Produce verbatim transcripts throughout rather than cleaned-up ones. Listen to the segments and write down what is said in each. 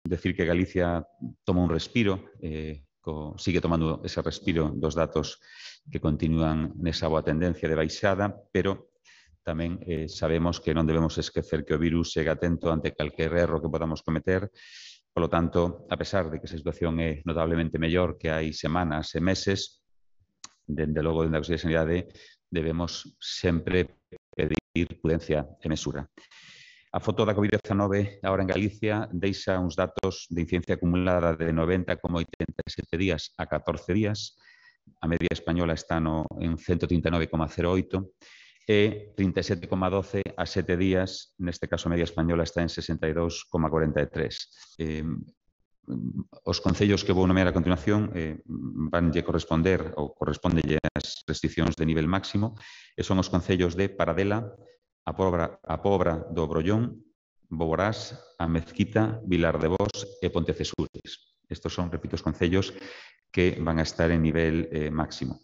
decir que Galicia toma un respiro, eh, co, sigue tomando ese respiro dos datos que continúan nesa boa tendencia de baixada, pero tamén eh, sabemos que non debemos esquecer que o virus segue atento ante calquer erro que podamos cometer. Por lo tanto, a pesar de que esa situación é notablemente mellor que hai semanas e meses, dende logo, dende a Consellería de Sanidade, debemos sempre pedir prudencia e mesura. A foto da COVID diecinueve agora en Galicia deixa uns datos de incidencia acumulada de noventa coma oitenta e sete días a catorce días. A media española está no, en ciento treinta e nove coma cero oito e trinta e sete coma doce a sete días, neste caso a media española está en sesenta e dous coma cuarenta e tres. Eh, os concellos que vou nomear a continuación eh, vanlle corresponder ou correspondelle as restriccións de nivel máximo e son os concellos de Paradela, a Pobra, a Pobra do Brollón, Boborás, a Mezquita, Vilar de Bos e Pontecesures. Estos son, repito, os concellos que van a estar en nivel eh, máximo.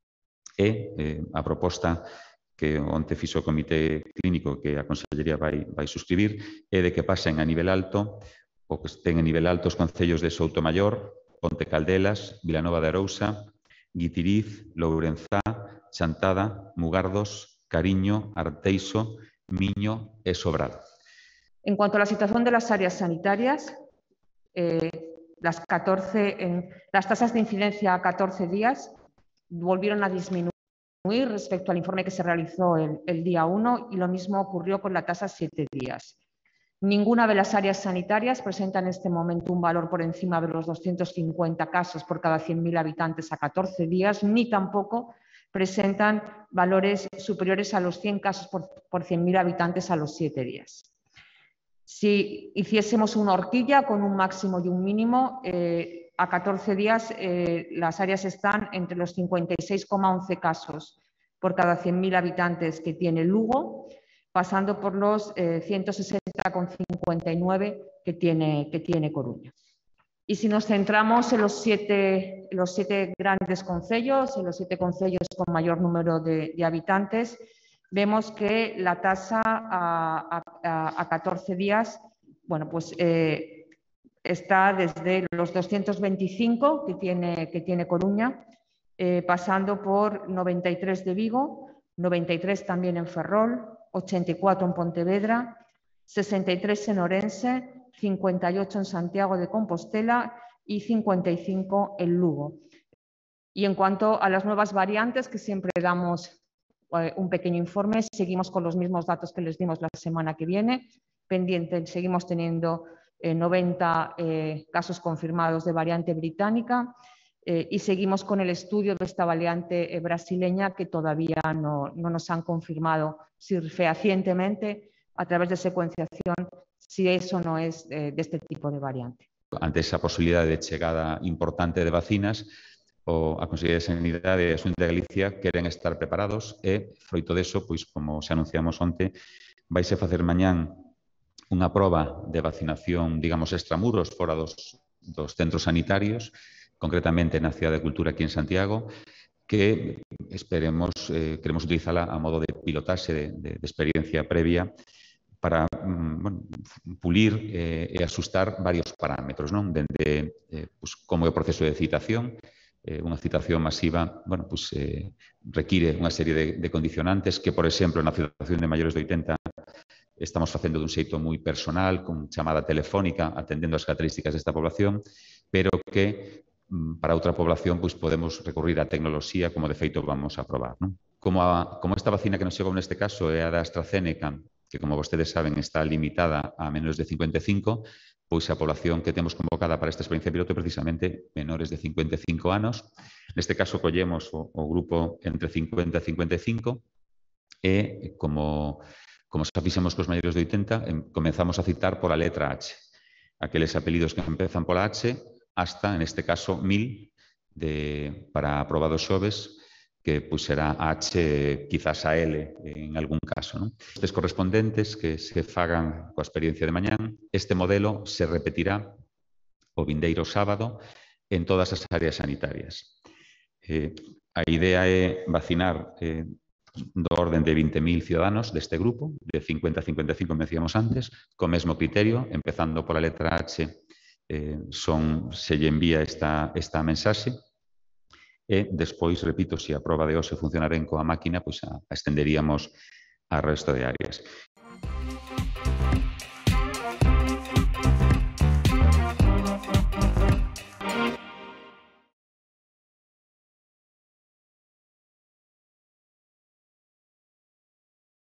E eh, a proposta que onte fixo o Comité Clínico que a Consellería vai, vai suscribir é de que pasen a nivel alto ou que estén a nivel alto os concellos de Soutomaior, Ponte Caldelas, Vilanova de Arousa, Guitiriz, Lourenzá, Chantada, Mugardos, Cariño, Arteixo, Miño e Sobral. En cuanto a la situación de las áreas sanitarias, eh, las, catorce, en, las tasas de incidencia a catorce días volvieron a disminuir respecto al informe que se realizó el, el día uno y lo mismo ocurrió con la tasa siete días. Ninguna de las áreas sanitarias presenta en este momento un valor por encima de los doscientos cincuenta casos por cada cien mil habitantes a catorce días, ni tampoco presentan valores superiores a los cien casos por, por cien mil habitantes a los siete días. Si hiciésemos una horquilla con un máximo y un mínimo, eh, a catorce días eh, las áreas están entre los cincuenta y seis coma once casos por cada cien mil habitantes que tiene Lugo, pasando por los eh, ciento sesenta coma cincuenta y nueve que tiene, que tiene Coruña. Y si nos centramos en los siete, los siete grandes concellos, en los siete concellos con mayor número de, de habitantes, vemos que la tasa a, a, a catorce días, bueno, pues eh, está desde los doscientos veinticinco que tiene, que tiene Coruña, eh, pasando por noventa y tres de Vigo, noventa y tres también en Ferrol, ochenta y cuatro en Pontevedra, sesenta y tres en Orense, cincuenta y ocho en Santiago de Compostela y cincuenta y cinco en Lugo. Y en cuanto a las nuevas variantes, que siempre damos eh, un pequeño informe, seguimos con los mismos datos que les dimos la semana que viene, pendiente, seguimos teniendo eh, noventa eh, casos confirmados de variante británica eh, y seguimos con el estudio de esta variante eh, brasileña que todavía no, no nos han confirmado si fehacientemente a través de secuenciación si eso no es eh, de este tipo de variante. Ante esa posibilidade de chegada importante de vacinas, o a Consellería de Sanidade e a Xunta de Galicia queren estar preparados e, froito deso, pois, como se anunciamos onte, vaise facer mañán unha proba de vacinación, digamos, extramuros, fora dos, dos centros sanitarios, concretamente na Cidade de Cultura aquí en Santiago, que esperemos, eh, queremos utilizala a modo de pilotaxe, de, de, de experiencia previa, para bueno, pulir eh, e asustar varios parámetros, non? Dende eh, pues, como é o proceso de citación, eh, unha citación masiva bueno, pues, eh, require unha serie de, de condicionantes que, por exemplo, na citación de maiores de oitenta estamos facendo dun xeito moi personal, con chamada telefónica, atendendo as características desta población, pero que para outra población pues, podemos recurrir á tecnoloxía, como de feito vamos a probar, non? Como, a, como esta vacina que nos chegou neste caso é a da AstraZeneca, que, como vostedes saben, está limitada a menores de cincuenta e cinco, pois a población que temos convocada para esta experiencia piloto é precisamente menores de cincuenta e cinco anos. Neste caso, collemos o, o grupo entre cincuenta e cincuenta e cinco e, como, como xa fixemos cos maiores de oitenta, comenzamos a citar por a letra H. Aqueles apelidos que empezan pola H, hasta, en este caso, mil de, para a proba dos xoves, que pues, será H, quizás a L en algún caso, ¿no? Estes correspondentes que se fagan coa experiencia de mañán, este modelo se repetirá o vindeiro sábado en todas as áreas sanitarias. Eh, a idea é vacinar eh, do orden de vinte mil ciudadanos deste grupo, de cincuenta a cincuenta e cinco, como decíamos antes, co mesmo criterio, empezando pola letra H eh, son, se lle envía esta, esta mensaxe e despois, repito, se a proba de hoxe funcionara en coa máquina, pois a, a estenderíamos a resto de áreas.